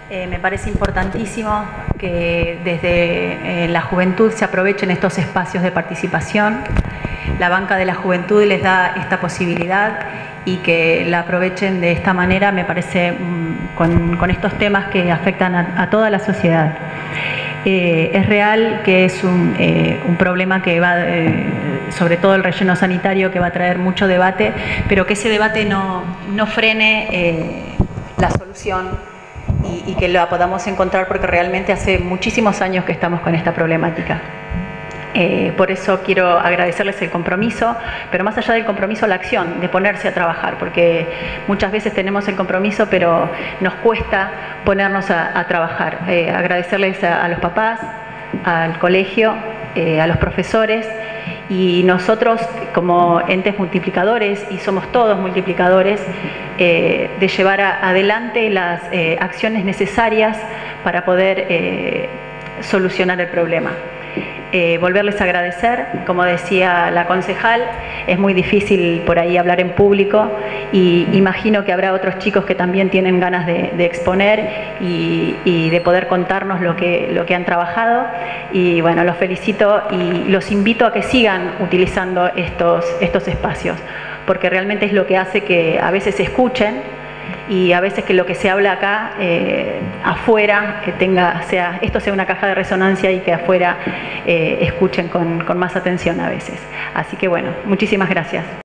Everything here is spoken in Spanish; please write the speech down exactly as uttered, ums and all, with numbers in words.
Eh, me parece importantísimo que desde eh, la juventud se aprovechen estos espacios de participación. La banca de la juventud les da esta posibilidad y que la aprovechen de esta manera, me parece, mmm, con, con estos temas que afectan a, a toda la sociedad. Eh, es real que es un, eh, un problema que va, eh, sobre todo el relleno sanitario, que va a traer mucho debate, pero que ese debate no, no frene eh, la solución y, y que la podamos encontrar, porque realmente hace muchísimos años que estamos con esta problemática. Eh, por eso quiero agradecerles el compromiso, pero más allá del compromiso, la acción, de ponerse a trabajar, porque muchas veces tenemos el compromiso, pero nos cuesta ponernos a, a trabajar. Eh, agradecerles a, a los papás, al colegio, eh, a los profesores, y nosotros como entes multiplicadores, y somos todos multiplicadores, eh, de llevar a, adelante las eh, acciones necesarias para poder eh, solucionar el problema. Eh, volverles a agradecer, como decía la concejal, es muy difícil por ahí hablar en público, y imagino que habrá otros chicos que también tienen ganas de, de exponer y, y de poder contarnos lo que, lo que han trabajado, y bueno, los felicito y los invito a que sigan utilizando estos, estos espacios, porque realmente es lo que hace que a veces se escuchen, y a veces que lo que se habla acá, eh, afuera, que tenga, sea, esto sea una caja de resonancia y que afuera eh, escuchen con, con más atención a veces. Así que bueno, muchísimas gracias.